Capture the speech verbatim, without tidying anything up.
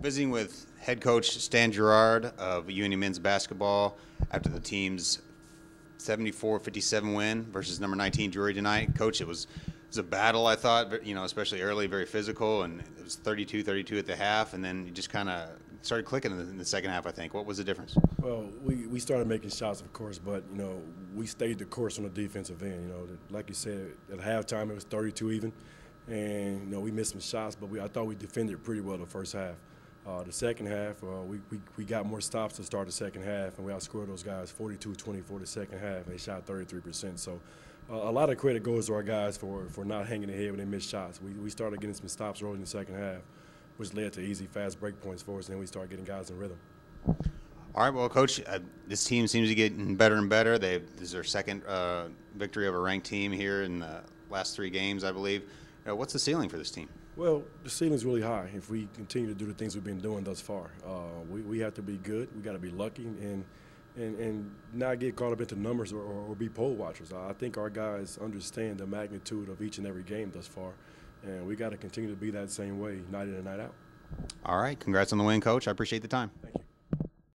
Visiting with head coach Stan Gouard of UIndy men's basketball after the team's seventy-four fifty-seven win versus number nineteen Drury tonight. Coach, it was it was a battle, I thought, you know, especially early, very physical, and it was thirty-two thirty-two at the half, and then you just kind of started clicking in the, in the second half, I think. What was the difference? Well, we, we started making shots, of course, but, you know, we stayed the course on the defensive end. You know, like you said, at halftime it was thirty-two even, and, you know, we missed some shots, but we, I thought we defended pretty well the first half. Uh, the second half, uh, we, we, we got more stops to start the second half, and we outscored those guys forty-two twenty-four the second half. They shot thirty-three percent. So uh, a lot of credit goes to our guys for, for not hanging their head when they missed shots. We, we started getting some stops early in the second half, which led to easy, fast break points for us, and then we started getting guys in rhythm. All right, well, Coach, uh, this team seems to get better and better. They this is their second uh, victory of a ranked team here in the last three games, I believe. Uh, what's the ceiling for this team? Well, the ceiling's really high if we continue to do the things we've been doing thus far. Uh, we, we have to be good. We got to be lucky and, and and not get caught up into numbers or, or, or be poll watchers. I think our guys understand the magnitude of each and every game thus far, and we got to continue to be that same way night in and night out. All right, congrats on the win, Coach. I appreciate the time. Thank you.